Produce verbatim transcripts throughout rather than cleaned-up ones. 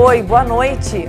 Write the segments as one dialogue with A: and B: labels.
A: Oi, boa noite.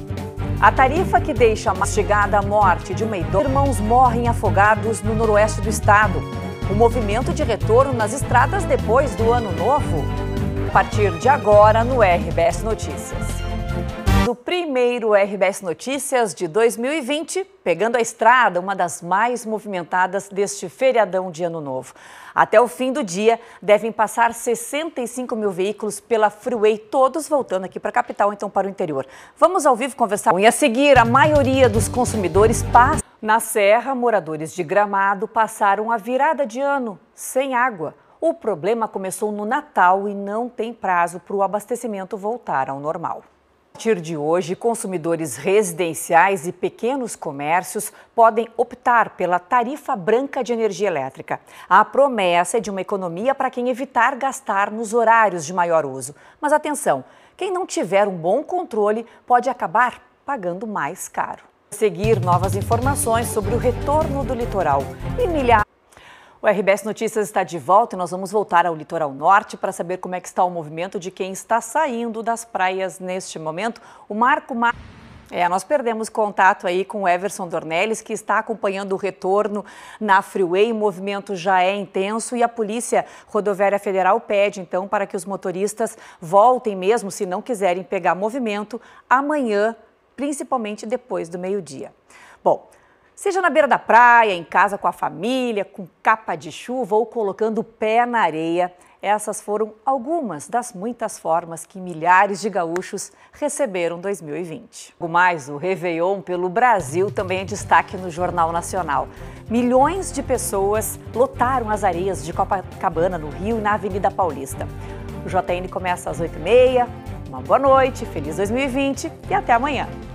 A: A tarifa que deixa mastigada a morte de uma idosa, irmãos morrem afogados no noroeste do estado. O movimento de retorno nas estradas depois do ano novo. A partir de agora no R B S Notícias. No primeiro R B S Notícias de dois mil e vinte, pegando a estrada, uma das mais movimentadas deste feriadão de Ano Novo. Até o fim do dia, devem passar sessenta e cinco mil veículos pela Freeway, todos voltando aqui para a capital, então para o interior. Vamos ao vivo conversar. E a seguir, a maioria dos consumidores passa. Na Serra, moradores de Gramado passaram a virada de ano sem água. O problema começou no Natal e não tem prazo para o abastecimento voltar ao normal. A partir de hoje, consumidores residenciais e pequenos comércios podem optar pela tarifa branca de energia elétrica. A promessa é de uma economia para quem evitar gastar nos horários de maior uso. Mas atenção, quem não tiver um bom controle pode acabar pagando mais caro. A seguir, novas informações sobre o retorno do litoral e milhares. O R B S Notícias está de volta e nós vamos voltar ao litoral norte para saber como é que está o movimento de quem está saindo das praias neste momento. O Marco Mar... É, nós perdemos contato aí com o Everson Dornelles, que está acompanhando o retorno na Freeway. O movimento já é intenso e a Polícia Rodoviária Federal pede, então, para que os motoristas voltem mesmo, se não quiserem pegar movimento, amanhã, principalmente depois do meio-dia. Bom, seja na beira da praia, em casa com a família, com capa de chuva ou colocando o pé na areia, essas foram algumas das muitas formas que milhares de gaúchos receberam dois mil e vinte. O mais, o Réveillon pelo Brasil também é destaque no Jornal Nacional. Milhões de pessoas lotaram as areias de Copacabana, no Rio e na Avenida Paulista. O J N começa às oito e meia. Uma boa noite, feliz dois mil e vinte e até amanhã.